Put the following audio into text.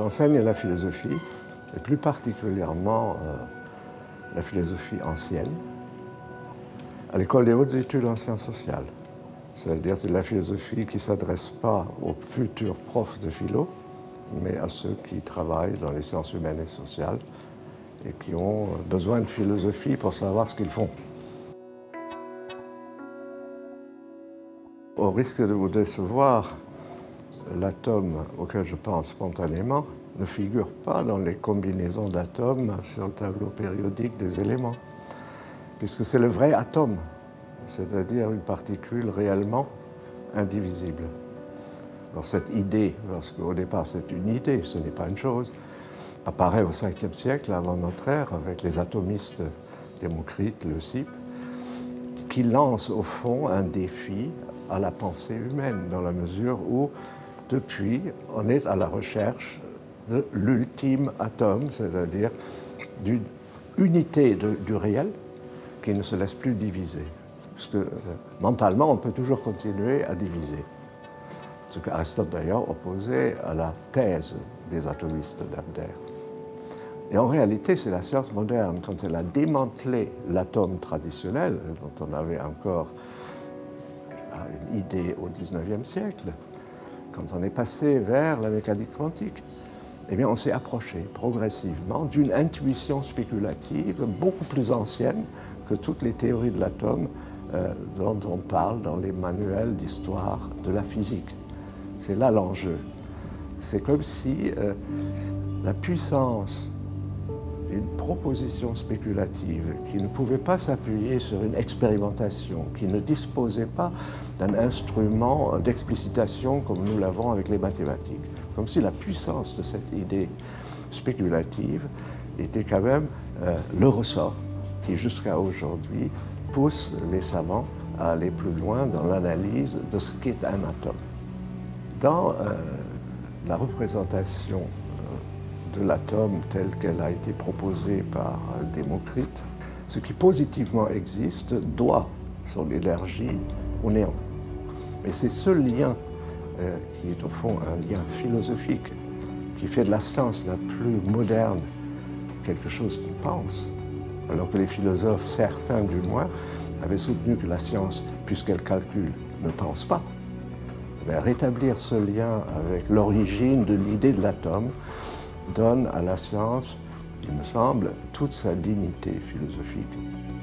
J'enseigne la philosophie, et plus particulièrement la philosophie ancienne, à l'École des hautes études en sciences sociales. C'est-à-dire c'est la philosophie qui ne s'adresse pas aux futurs profs de philo, mais à ceux qui travaillent dans les sciences humaines et sociales et qui ont besoin de philosophie pour savoir ce qu'ils font. Au risque de vous décevoir, l'atome auquel je pense spontanément ne figure pas dans les combinaisons d'atomes sur le tableau périodique des éléments, puisque c'est le vrai atome, c'est-à-dire une particule réellement indivisible. Alors cette idée, parce qu'au départ c'est une idée, ce n'est pas une chose, apparaît au 5e siècle avant notre ère avec les atomistes Démocrite, Leucippe, qui lancent au fond un défi à la pensée humaine, dans la mesure où, depuis, on est à la recherche de l'ultime atome, c'est-à-dire d'une unité du réel qui ne se laisse plus diviser. Parce que mentalement, on peut toujours continuer à diviser. Ce qu'Aristote d'ailleurs opposait à la thèse des atomistes d'Abdère. Et en réalité, c'est la science moderne, quand elle a démantelé l'atome traditionnel, dont on avait encore une idée au XIXe siècle, quand on est passé vers la mécanique quantique, eh bien, on s'est approché progressivement d'une intuition spéculative beaucoup plus ancienne que toutes les théories de l'atome dont on parle dans les manuels d'histoire de la physique. C'est là l'enjeu. C'est comme si la puissance d'une proposition spéculative qui ne pouvait pas s'appuyer sur une expérimentation, qui ne disposait pas d'un instrument d'explicitation comme nous l'avons avec les mathématiques. Comme si la puissance de cette idée spéculative était quand même le ressort qui, jusqu'à aujourd'hui, pousse les savants à aller plus loin dans l'analyse de ce qu'est un atome. Dans la représentation de l'atome telle qu'elle a été proposée par Démocrite, ce qui positivement existe doit son énergie au néant. Mais c'est ce lien qui est au fond un lien philosophique, qui fait de la science la plus moderne quelque chose qui pense, alors que les philosophes, certains du moins, avaient soutenu que la science, puisqu'elle calcule, ne pense pas. Mais rétablir ce lien avec l'origine de l'idée de l'atome donne à la science, il me semble, toute sa dignité philosophique.